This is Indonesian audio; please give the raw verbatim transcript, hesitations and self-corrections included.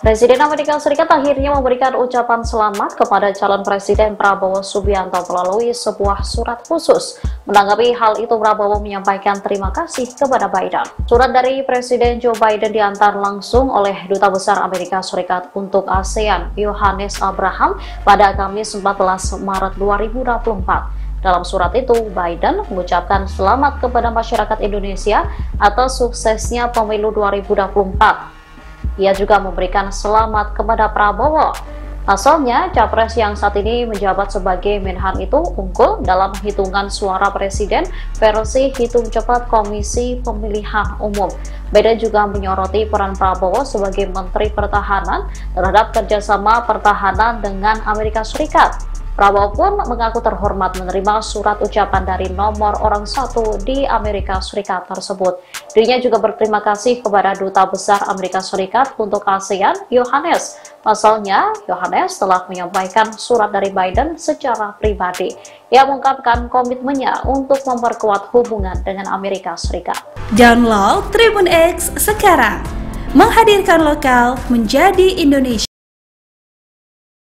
Presiden Amerika Serikat akhirnya memberikan ucapan selamat kepada calon Presiden Prabowo Subianto melalui sebuah surat khusus. Menanggapi hal itu, Prabowo menyampaikan terima kasih kepada Biden. Surat dari Presiden Joe Biden diantar langsung oleh Duta Besar Amerika Serikat untuk ASEAN, Yohannes Abraham, pada Kamis empat belas Maret dua ribu dua puluh empat. Dalam surat itu, Biden mengucapkan selamat kepada masyarakat Indonesia atas suksesnya pemilu dua ribu dua puluh empat. Ia juga memberikan selamat kepada Prabowo. Pasalnya, capres yang saat ini menjabat sebagai Menhan itu unggul dalam hitungan suara presiden versi hitung cepat Komisi Pemilihan Umum. Biden juga menyoroti peran Prabowo sebagai Menteri Pertahanan terhadap kerjasama pertahanan dengan Amerika Serikat. Prabowo pun mengaku terhormat menerima surat ucapan dari nomor orang satu di Amerika Serikat tersebut. Dirinya juga berterima kasih kepada Duta Besar Amerika Serikat untuk ASEAN, Yohannes. Pasalnya, Yohannes telah menyampaikan surat dari Biden secara pribadi. Ia mengungkapkan komitmennya untuk memperkuat hubungan dengan Amerika Serikat. Download Tribun X sekarang, menghadirkan lokal menjadi Indonesia.